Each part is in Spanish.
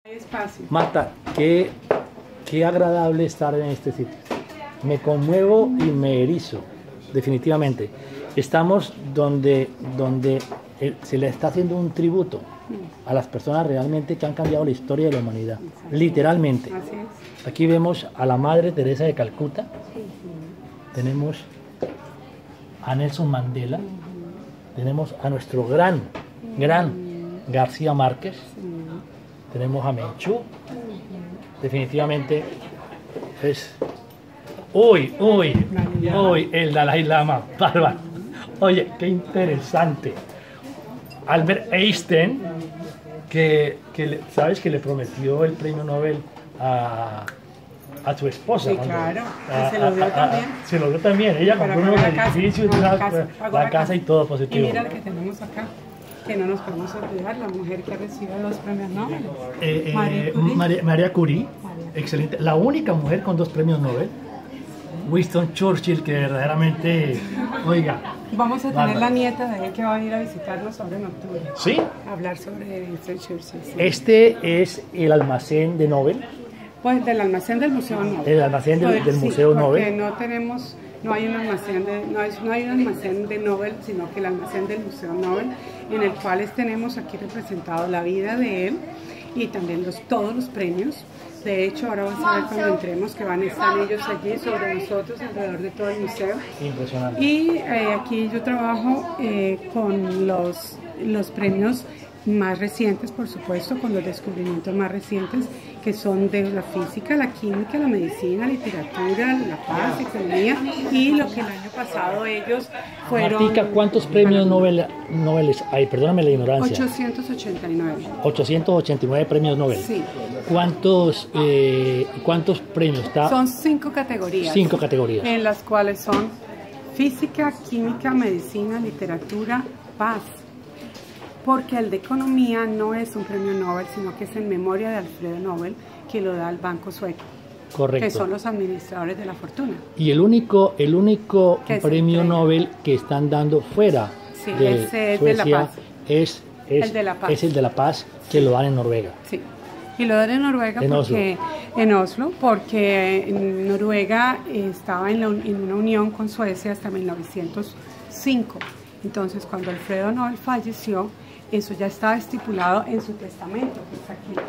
Espacio. Marta, qué agradable estar en este sitio. Me conmuevo y me erizo, definitivamente. Estamos donde se le está haciendo un tributo a las personas realmente que han cambiado la historia de la humanidad, literalmente. Así es. Aquí vemos a la Madre Teresa de Calcuta, tenemos a Nelson Mandela, tenemos a nuestro gran García Márquez, tenemos a Menchú. Definitivamente es... Uy, el Dalai Lama, bárbaro. Oye, qué interesante. Albert Einstein, ¿sabes que le prometió el premio Nobel a su esposa? Sí, claro, se lo dio también. Se lo dio también, ella compró unos edificios, la casa y todo positivo. Y mira lo que tenemos acá, que no nos podemos olvidar, la mujer que recibe los premios Nobel. María Curie, excelente, la única mujer con 2 premios Nobel. Winston Churchill, que verdaderamente, oiga. Vamos a tener la nieta de él que va a ir a visitarnos ahora en octubre. ¿Sí? A hablar sobre Winston Churchill. Sí. Este es el almacén de Nobel. Pues del almacén del Museo Nobel. El almacén del Museo Nobel. No hay un almacén de Nobel, sino que el almacén del Museo Nobel, en el cual tenemos aquí representado la vida de él y también todos los premios. De hecho, ahora vamos a ver cuando entremos que van a estar ellos allí sobre nosotros, alrededor de todo el museo. Impresionante. Y aquí yo trabajo con los premios más recientes, por supuesto, con los descubrimientos más recientes, que son de la física, la química, la medicina, la literatura, la paz, economía, y lo que el año pasado ellos fueron... Martica, ¿cuántos premios Nobel hay? Perdóname la ignorancia. 889. 889 premios Nobel. Sí. ¿Cuántos premios está? Son 5 categorías. 5 categorías. En las cuales son física, química, medicina, literatura, paz. Porque el de economía no es un premio Nobel, sino que es en memoria de Alfredo Nobel, que lo da el Banco Sueco. Correcto. Que son los administradores de la fortuna. Y el único premio Nobel que están dando fuera de Suecia es el de la paz, que lo dan en Noruega. Sí. Y lo dan en Noruega en Oslo, porque en Noruega estaba en una unión con Suecia hasta 1905. Entonces, cuando Alfredo Nobel falleció, eso ya estaba estipulado en su testamento, que está aquí.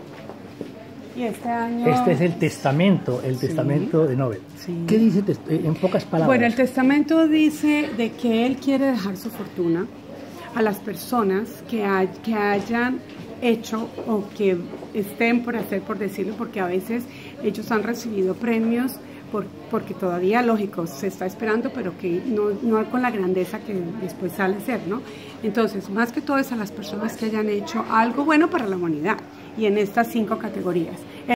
Y este año... Este es el testamento, testamento de Nobel. Sí. ¿Qué dice en pocas palabras? Bueno, el testamento dice de que él quiere dejar su fortuna a las personas que hayan hecho o que estén por hacer, por decirlo, porque a veces ellos han recibido premios porque todavía, lógico, se está esperando, pero que no con la grandeza que después sale a ser, ¿no? Entonces, más que todo es a las personas que hayan hecho algo bueno para la humanidad, y en estas 5 categorías.